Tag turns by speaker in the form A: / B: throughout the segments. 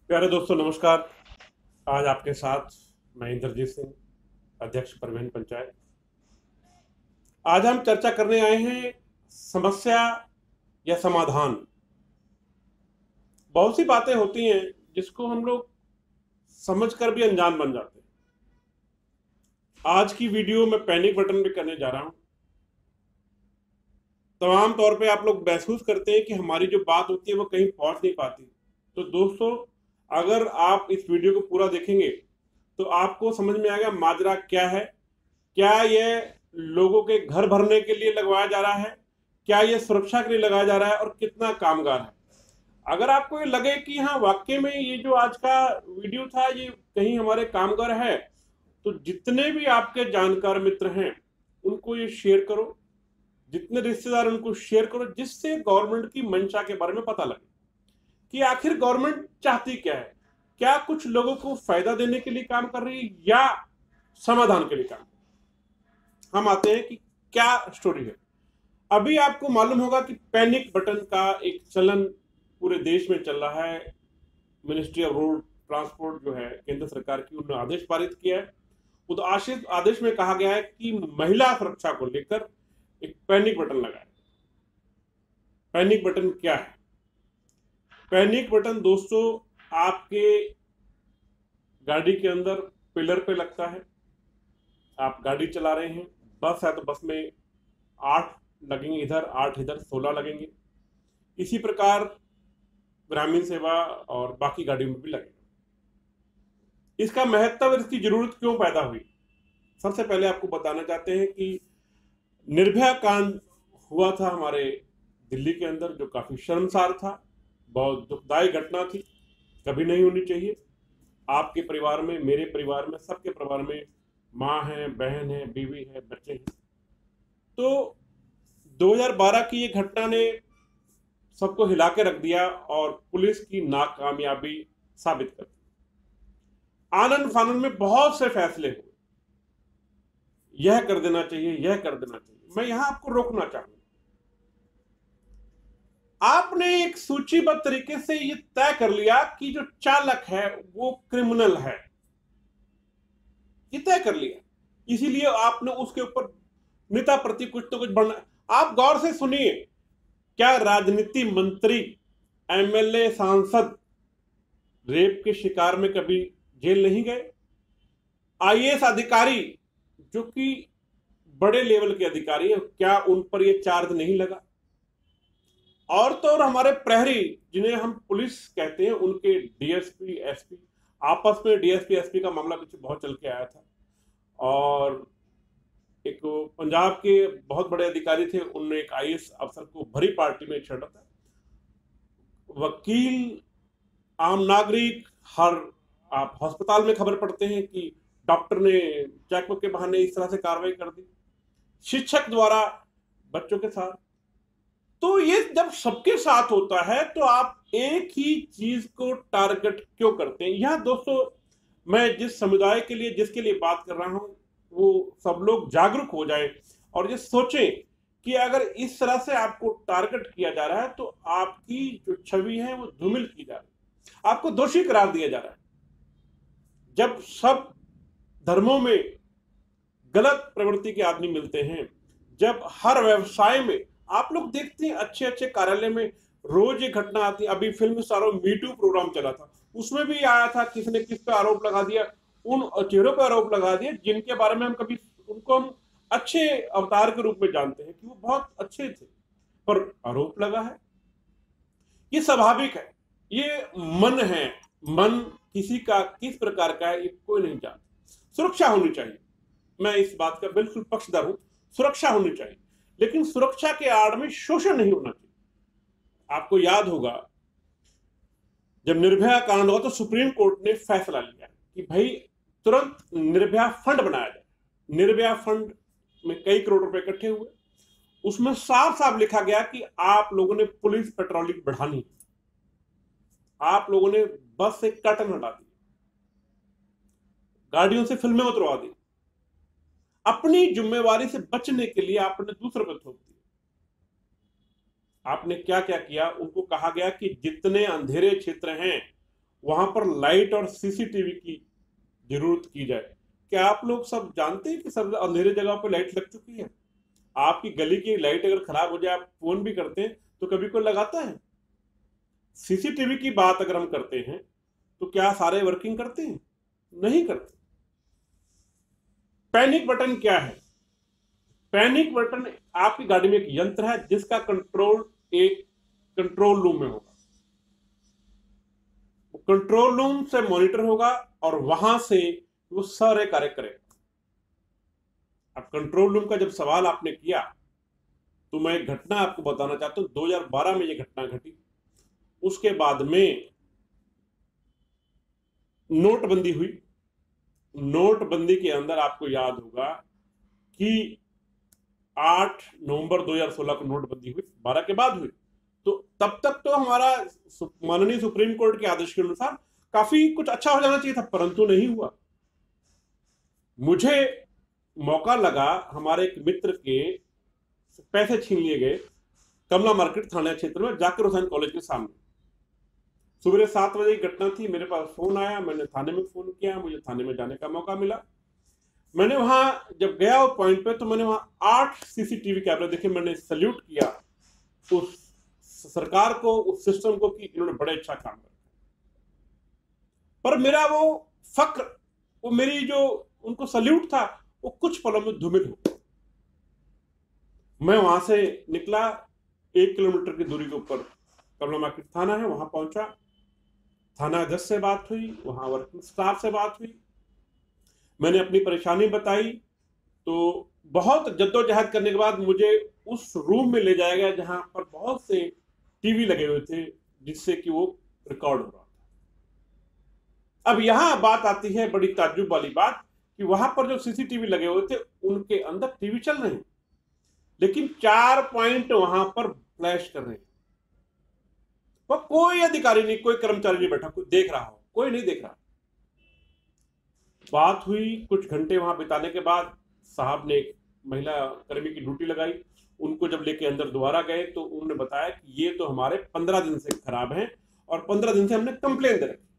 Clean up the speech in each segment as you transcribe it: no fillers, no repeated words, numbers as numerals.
A: प्यारे दोस्तों नमस्कार। आज आपके साथ मैं इंद्रजीत सिंह, अध्यक्ष परिवहन पंचायत। आज हम चर्चा करने आए हैं समस्या या समाधान। बहुत सी बातें होती हैं जिसको हम लोग समझकर भी अनजान बन जाते हैं। आज की वीडियो मैं पैनिक बटन पे करने जा रहा हूं। तमाम तौर पे आप लोग महसूस करते हैं कि हमारी जो बात होती है वो कहीं पहुंच नहीं पाती। तो दोस्तों, अगर आप इस वीडियो को पूरा देखेंगे तो आपको समझ में आएगा माजरा क्या है। क्या ये लोगों के घर भरने के लिए लगवाया जा रहा है, क्या ये सुरक्षा के लिए लगाया जा रहा है और कितना कामगार है। अगर आपको ये लगे कि हाँ वाकई में ये जो आज का वीडियो था ये कहीं हमारे कामगार है, तो जितने भी आपके जानकार मित्र हैं उनको ये शेयर करो, जितने रिश्तेदार उनको शेयर करो, जिससे गवर्नमेंट की मंशा के बारे में पता लगे कि आखिर गवर्नमेंट चाहती क्या है। क्या कुछ लोगों को फायदा देने के लिए काम कर रही है या समाधान के लिए काम। हम आते हैं कि क्या स्टोरी है। अभी आपको मालूम होगा कि पैनिक बटन का एक चलन पूरे देश में चल रहा है। मिनिस्ट्री ऑफ रोड ट्रांसपोर्ट जो है केंद्र सरकार की, उन्होंने आदेश पारित किया है। उस आदेश में कहा गया है कि महिला सुरक्षा को लेकर एक पैनिक बटन लगाए। पैनिक बटन क्या है? पैनिक बटन दोस्तों आपके गाड़ी के अंदर पिलर पे लगता है। आप गाड़ी चला रहे हैं, बस है तो बस में 8 लगेंगे, इधर 8, इधर 16 लगेंगे। इसी प्रकार ग्रामीण सेवा और बाकी गाड़ियों में भी लगेगा। इसका महत्व, इसकी जरूरत क्यों पैदा हुई, सबसे पहले आपको बताना चाहते हैं कि निर्भया कांड हुआ था हमारे दिल्ली के अंदर, जो काफी शर्मसार था, बहुत दुखदायी घटना थी, कभी नहीं होनी चाहिए। आपके परिवार में, मेरे परिवार में, सबके परिवार में माँ है, बहन है, बीवी है, बच्चे हैं। तो 2012 की ये घटना ने सबको हिला के रख दिया और पुलिस की नाकामयाबी साबित कर दी। आनंद फानन में बहुत से फैसले हुए, यह कर देना चाहिए, यह कर देना चाहिए। मैं यहां आपको रोकना चाहूंगा। आपने एक सूचीबद्ध तरीके से यह तय कर लिया कि जो चालक है वो क्रिमिनल है, ये तय कर लिया। इसीलिए आपने उसके ऊपर नेता प्रति कुछ तो कुछ बढ़ना। आप गौर से सुनिए, क्या राजनीति मंत्री, एमएलए, सांसद रेप के शिकार में कभी जेल नहीं गए? आईएएस अधिकारी जो कि बड़े लेवल के अधिकारी हैं, क्या उन पर यह चार्ज नहीं लगा? और तो और हमारे प्रहरी, जिन्हें हम पुलिस कहते हैं, उनके डीएसपी, एसपी, आपस में डीएसपी एसपी का मामला पीछे बहुत चल के आया था। और एक पंजाब के बहुत बड़े अधिकारी थे, उन्होंने एक आईएएस अफसर को भरी पार्टी में छेड़ा था। वकील, आम नागरिक, हर आप अस्पताल में खबर पढ़ते हैं कि डॉक्टर ने चेकअप के बहाने इस तरह से कार्रवाई कर दी, शिक्षक द्वारा बच्चों के साथ। तो ये जब सबके साथ होता है तो आप एक ही चीज को टारगेट क्यों करते हैं? यह दोस्तों, मैं जिस समुदाय के लिए, जिसके लिए बात कर रहा हूं, वो सब लोग जागरूक हो जाएं और ये सोचें कि अगर इस तरह से आपको टारगेट किया जा रहा है तो आपकी जो छवि है वो धूमिल की जा रही है, आपको दोषी करार दिया जा रहा है। जब सब धर्मों में गलत प्रवृत्ति के आदमी मिलते हैं, जब हर व्यवसाय में आप लोग देखते हैं, अच्छे अच्छे कार्यालय में रोज ये घटना आती है। अभी फिल्म स्टारों मीटू प्रोग्राम चला था, उसमें भी आया था, किसने किस पे आरोप लगा दिया, उन चेहरों पर आरोप लगा दिया जिनके बारे में हम कभी, उनको हम अच्छे अवतार के रूप में जानते हैं कि वो बहुत अच्छे थे, पर आरोप लगा है। ये स्वाभाविक है, ये मन है। मन किसी का किस प्रकार का है ये कोई नहीं जानता। सुरक्षा होनी चाहिए, मैं इस बात का बिल्कुल पक्षधर हूं, सुरक्षा होनी चाहिए, लेकिन सुरक्षा के आड़ में शोषण नहीं होना चाहिए। आपको याद होगा जब निर्भया कांड हुआ तो सुप्रीम कोर्ट ने फैसला लिया कि भाई तुरंत निर्भया फंड बनाया जाए। निर्भया फंड में कई करोड़ रुपए इकट्ठे हुए, उसमें साफ साफ लिखा गया कि आप लोगों ने पुलिस पेट्रोलिंग बढ़ानी, आप लोगों ने बस से कर्टन हटा दी, गाड़ियों से फिल्में उतरवा दी, अपनी जिम्मेवारी से बचने के लिए आपने दूसरे पर थोप दिया। आपने क्या क्या किया? उनको कहा गया कि जितने अंधेरे क्षेत्र हैं वहां पर लाइट और सीसीटीवी की जरूरत की जाए। क्या आप लोग सब जानते हैं कि सब अंधेरे जगह पर लाइट लग चुकी है? आपकी गली की लाइट अगर खराब हो जाए, आप फोन भी करते हैं तो कभी कोई लगाता है? सीसीटीवी की बात अगर हम करते हैं तो क्या सारे वर्किंग करते हैं? नहीं करते। पैनिक बटन क्या है? पैनिक बटन आपकी गाड़ी में एक यंत्र है जिसका कंट्रोल एक कंट्रोल रूम में होगा। कंट्रोल रूम से मॉनिटर होगा और वहां से वो सारे कार्य करेगा। अब कंट्रोल रूम का जब सवाल आपने किया तो मैं एक घटना आपको बताना चाहता हूं। 2012 में ये घटना घटी। उसके बाद में नोटबंदी हुई। नोटबंदी के अंदर आपको याद होगा कि 8 नवंबर 2016 को नोटबंदी हुई, 12 के बाद हुई। तो तब तक तो हमारा माननीय सुप्रीम कोर्ट के आदेश के अनुसार काफी कुछ अच्छा हो जाना चाहिए था, परंतु नहीं हुआ। मुझे मौका लगा, हमारे एक मित्र के पैसे छीन लिए गए कमला मार्केट थाना क्षेत्र में, जाकिर हुसैन कॉलेज के सामने। सुबह 7 बजे की घटना थी। मेरे पास फोन आया, मैंने थाने में फोन किया, मुझे थाने में जाने का मौका मिला। मैंने वहां जब गया वो पॉइंट पे तो मैंने वहां 8 सीसीटीवी कैमरे देखे। मैंने सल्यूट किया उस सरकार को, उस सिस्टम को कि इन्होंने बड़े अच्छा काम किया। पर मेरा वो फक्र, वो मेरी जो उनको सल्यूट था, वो कुछ पलों में धूमिल हो गया। मैं वहां से निकला, 1 किलोमीटर की दूरी के ऊपर कमला मार्केट थाना है, वहां पहुंचा। थाना अध्यक्ष से बात हुई, वहां वर्किंग स्टाफ से बात हुई। मैंने अपनी परेशानी बताई तो बहुत जद्दोजहद करने के बाद मुझे उस रूम में ले जाया गया जहां पर बहुत से टीवी लगे हुए थे जिससे कि वो रिकॉर्ड हो रहा था। अब यहां बात आती है बड़ी ताज्जुब वाली बात कि वहां पर जो सीसीटीवी लगे हुए थे उनके अंदर टीवी चल रहे हैं, लेकिन 4 पॉइंट वहां पर फ्लैश कर रहे हैं। वह कोई अधिकारी नहीं, कोई कर्मचारी नहीं बैठा, कोई देख रहा हो, कोई नहीं देख रहा। बात हुई, कुछ घंटे वहां बिताने के बाद साहब ने एक महिला कर्मी की ड्यूटी लगाई। उनको जब लेके अंदर दोबारा गए तो उन्होंने बताया कि ये तो हमारे 15 दिन से खराब हैं और 15 दिन से हमने कंप्लेन दे रखी।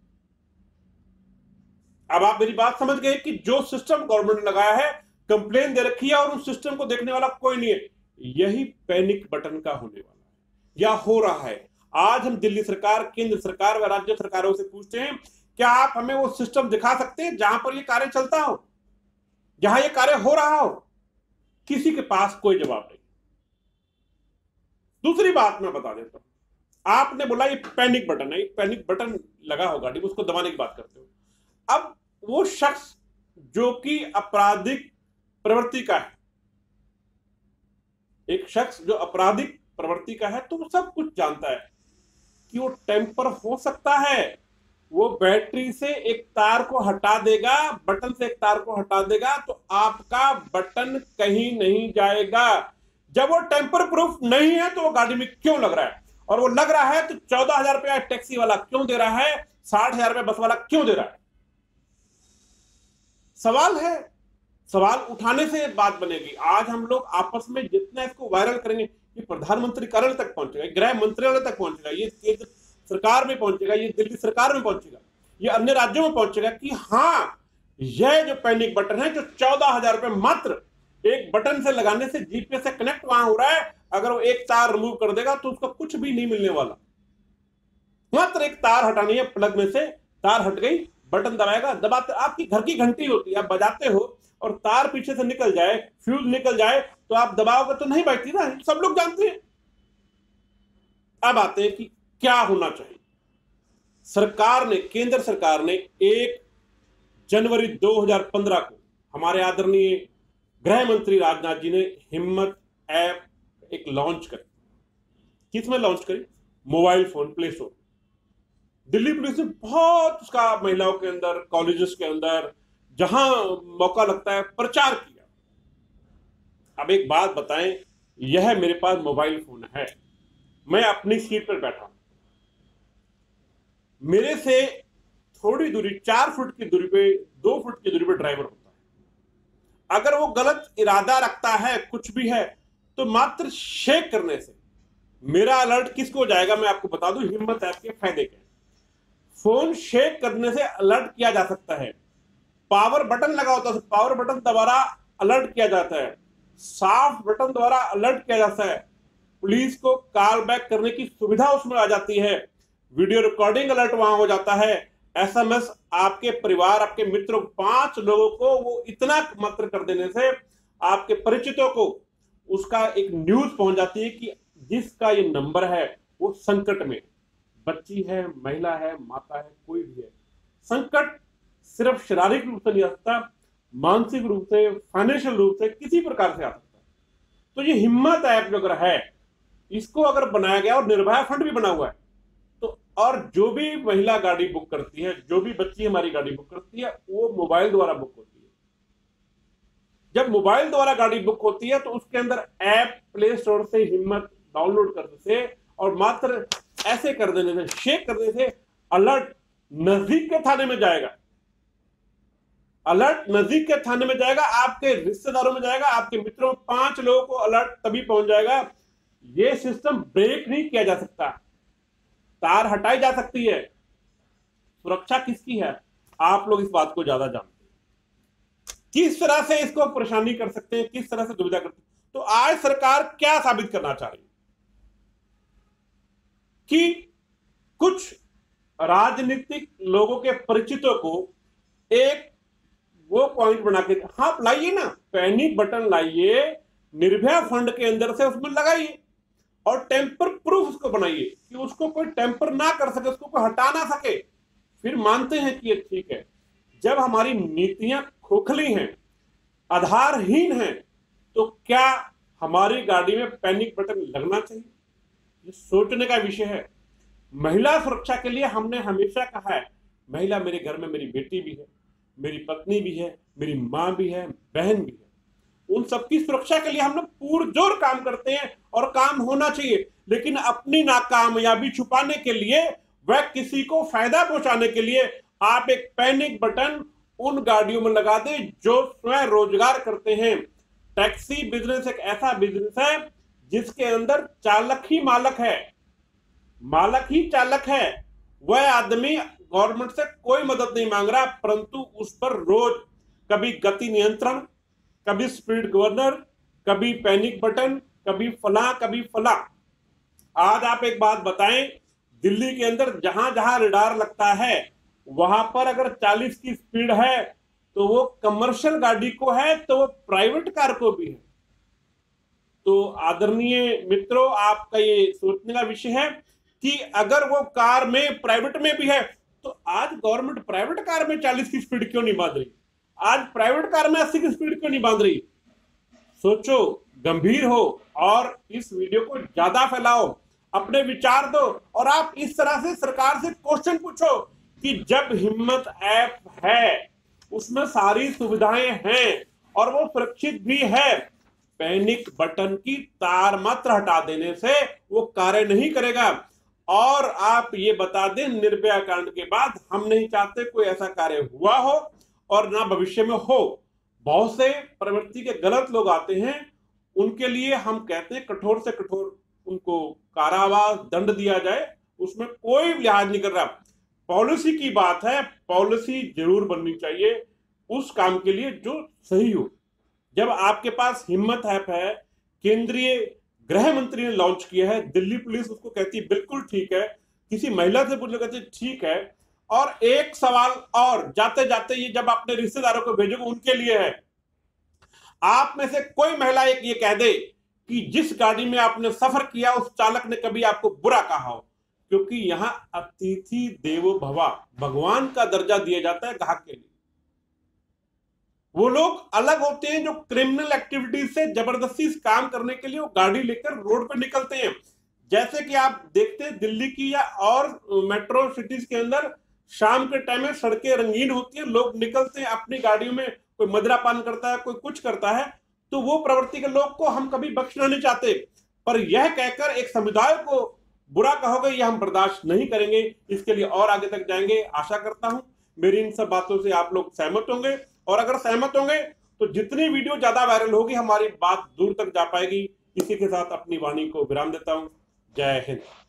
A: अब आप मेरी बात समझ गए कि जो सिस्टम गवर्नमेंट ने लगाया है, कंप्लेन दे रखी है और उस सिस्टम को देखने वाला कोई नहीं है। यही पैनिक बटन का होने वाला है या हो रहा है। आज हम दिल्ली सरकार, केंद्र सरकार व राज्य सरकारों से पूछते हैं, क्या आप हमें वो सिस्टम दिखा सकते हैं जहां पर ये कार्य चलता हो, जहां ये कार्य हो रहा हो? किसी के पास कोई जवाब नहीं। दूसरी बात मैं बता देता हूं। आपने बोला ये पैनिक बटन है, पैनिक बटन लगा हो गाड़ी में, उसको दबाने की बात करते हो। अब वो शख्स जो कि आपराधिक प्रवृत्ति का है, एक शख्स जो आपराधिक प्रवृत्ति का है, तो वो सब कुछ जानता है कि वो टेम्पर हो सकता है। वो बैटरी से एक तार को हटा देगा, बटन से एक तार को हटा देगा तो आपका बटन कहीं नहीं जाएगा। जब वो टेम्पर प्रूफ नहीं है तो वो गाड़ी में क्यों लग रहा है? और वो लग रहा है तो 14,000 रुपया टैक्सी वाला क्यों दे रहा है, 60,000 रुपया बस वाला क्यों दे रहा है? सवाल है। सवाल उठाने से बात बनेगी। आज हम लोग आपस में जितना इसको वायरल करेंगे, ये प्रधानमंत्री कार्यालय तक पहुंचेगा, गृह मंत्रालय तक पहुंचेगा, ये केंद्र सरकार में पहुंचेगा, ये दिल्ली सरकार में पहुंचेगा, ये अन्य राज्यों में पहुंचेगा कि हाँ, यह जो पैनिक बटन है, जो 14,000 रुपए मात्र एक बटन से लगाने से जीपीएस से कनेक्ट वहां हो रहा है, अगर वो एक तार रिमूव कर देगा तो उसका कुछ भी नहीं मिलने वाला। मात्र एक तार हटानी है, प्लग में से तार हट गई, बटन दबाएगा, दबाते आपकी घर की घंटी होती है, आप बजाते हो और तार पीछे से निकल जाए, फ्यूज निकल जाए तो आप दबाओगे तो नहीं बजती ना, सब लोग जानते हैं। अब आते हैं कि क्या होना चाहिए। सरकार ने, केंद्र सरकार ने 1 जनवरी 2015 को हमारे आदरणीय गृह मंत्री राजनाथ जी ने हिम्मत ऐप एक लॉन्च करी। किसमें लॉन्च करी? Mobile phone Play Store. Delhi police ने बहुत उसका महिलाओं के अंदर, कॉलेजेस के अंदर, जहां मौका लगता है, प्रचार किया। अब एक बात बताएं, यह मेरे पास मोबाइल फोन है, मैं अपनी सीट पर बैठा हूं, मेरे से थोड़ी दूरी, 4 फुट की दूरी पे, 2 फुट की दूरी पे ड्राइवर होता है। अगर वो गलत इरादा रखता है, कुछ भी है, तो मात्र शेक करने से मेरा अलर्ट किसको जाएगा? मैं आपको बता दूं, हिम्मत ऐप के फायदे क्या। फोन शेक करने से अलर्ट किया जा सकता है, पावर बटन लगा होता है, पावर बटन द्वारा अलर्ट किया जाता है, सॉफ्ट बटन द्वारा अलर्ट किया जाता है, पुलिस को कॉल बैक करने की सुविधा उसमें आ जाती है, वीडियो रिकॉर्डिंग अलर्ट वहां हो जाता है, एसएमएस आपके परिवार, आपके मित्रों, 5 लोगों को वो इतना मात्र कर देने से आपके परिचितों को उसका एक न्यूज पहुंच जाती है कि जिसका ये नंबर है वो संकट में, बच्ची है, महिला है, माता है, कोई भी है। संकट सिर्फ शारीरिक रूप से नहीं आ सकता, मानसिक रूप से, फाइनेंशियल रूप से, किसी प्रकार से आ सकता है। तो ये हिम्मत ऐप जो अगर है, इसको अगर बनाया गया, और निर्भया फंड भी बना हुआ है, तो और जो भी महिला गाड़ी बुक करती है, जो भी बच्ची हमारी गाड़ी बुक करती है, वो मोबाइल द्वारा बुक होती है। जब मोबाइल द्वारा गाड़ी बुक होती है तो उसके अंदर ऐप प्ले स्टोर से हिम्मत डाउनलोड करने से और मात्र ऐसे कर देने से, शेक करने से अलर्ट नजदीक के थाने में जाएगा, अलर्ट नजदीक के थाने में जाएगा, आपके रिश्तेदारों में जाएगा, आपके मित्रों, 5 लोगों को अलर्ट तभी पहुंच जाएगा। यह सिस्टम ब्रेक नहीं किया जा सकता, तार हटाई जा सकती है। सुरक्षा किसकी है? आप लोग इस बात को ज्यादा जानते हैं। किस तरह से इसको परेशानी कर सकते हैं, किस तरह से दुविधा करते हैं। तो आज सरकार क्या साबित करना चाह रही है कि कुछ राजनीतिक लोगों के परिचितों को एक वो पॉइंट बना के, हाँ लाइए ना, पैनिक बटन लाइए, निर्भया फंड के अंदर से उसमें लगाइए और टेम्पर प्रूफ उसको बनाइए कि उसको कोई टेम्पर ना कर सके, उसको कोई हटा ना सके, फिर मानते हैं कि ये ठीक है। जब हमारी नीतियां खोखली हैं, आधारहीन हैं, तो क्या हमारी गाड़ी में पैनिक बटन लगना चाहिए? ये सोचने का विषय है। महिला सुरक्षा के लिए हमने हमेशा कहा है, महिला मेरे घर में मेरी बेटी भी है, मेरी पत्नी भी है, मेरी मां भी है, बहन भी है। उन सबकी सुरक्षा के लिए हम लोग पुरजोर काम करते हैं और काम होना चाहिए। लेकिन अपनी नाकामयाबी छुपाने के लिए, वह किसी को फायदा पहुंचाने के लिए आप एक पैनिक बटन उन गाड़ियों में लगा दे जो स्वयं रोजगार करते हैं। टैक्सी बिजनेस एक ऐसा बिजनेस है जिसके अंदर चालक ही मालक है, मालक ही चालक है। वह आदमी गवर्नमेंट से कोई मदद नहीं मांग रहा, परंतु उस पर रोज कभी गति नियंत्रण, कभी स्पीड गवर्नर, कभी पैनिक बटन, कभी फला, कभी फला। आज आप एक बात बताएं, दिल्ली के अंदर जहां जहां रडार लगता है वहां पर अगर 40 की स्पीड है तो वो कमर्शियल गाड़ी को है, तो वो प्राइवेट कार को भी है। तो आदरणीय मित्रों, आपका ये सोचने का विषय है कि अगर वो कार में प्राइवेट में भी है तो आज गवर्नमेंट प्राइवेट कार में 40 की स्पीड क्यों नहीं बांध रही? आज प्राइवेट कार में 80 की स्पीड क्यों नहीं बांध रही? सोचो, गंभीर हो और इस वीडियो को ज्यादा फैलाओ, अपने विचार दो और आप इस तरह से सरकार से क्वेश्चन पूछो कि जब हिम्मत ऐप है, उसमें सारी सुविधाएं हैं और वो सुरक्षित भी है, पैनिक बटन की तार मात्र हटा देने से वो कार्य नहीं करेगा। और आप ये बता दें, निर्भया कांड के बाद हम नहीं चाहते कोई ऐसा कार्य हुआ हो और ना भविष्य में हो। बहुत से प्रवृत्ति के गलत लोग आते हैं, उनके लिए हम कहते हैं कठोर से कठोर उनको कारावास दंड दिया जाए, उसमें कोई लिहाज नहीं कर रहा। पॉलिसी की बात है, पॉलिसी जरूर बननी चाहिए उस काम के लिए जो सही हो। जब आपके पास हिम्मत ऐप है, केंद्रीय गृह मंत्री ने लॉन्च किया है, दिल्ली पुलिस उसको कहती है बिल्कुल ठीक है, किसी महिला से पूछ लो कहती है ठीक है। और एक सवाल और, जाते जाते ये जब अपने रिश्तेदारों को भेजोगे उनके लिए है, आप में से कोई महिला एक ये कह दे कि जिस गाड़ी में आपने सफर किया उस चालक ने कभी आपको बुरा कहा हो, क्योंकि यहां अतिथि देवो भव, भगवान का दर्जा दिया जाता है ग्राहक के लिए। वो लोग अलग होते हैं जो क्रिमिनल एक्टिविटीज से जबरदस्ती काम करने के लिए वो गाड़ी लेकर रोड पर निकलते हैं। जैसे कि आप देखते हैं दिल्ली की या और मेट्रो सिटीज के अंदर शाम के टाइम में सड़कें रंगीन होती हैं, लोग निकलते हैं अपनी गाड़ियों में, कोई मदिरा पान करता है, कोई कुछ करता है। तो वो प्रवृत्ति के लोग को हम कभी बख्शना नहीं चाहते, पर यह कहकर एक समुदाय को बुरा कहोगे यह हम बर्दाश्त नहीं करेंगे। इसके लिए और आगे तक जाएंगे। आशा करता हूं मेरी इन सब बातों से आप लोग सहमत होंगे, और अगर सहमत होंगे तो जितनी वीडियो ज्यादा वायरल होगी हमारी बात दूर तक जा पाएगी। इसी के साथ अपनी वाणी को विराम देता हूं। जय हिंद।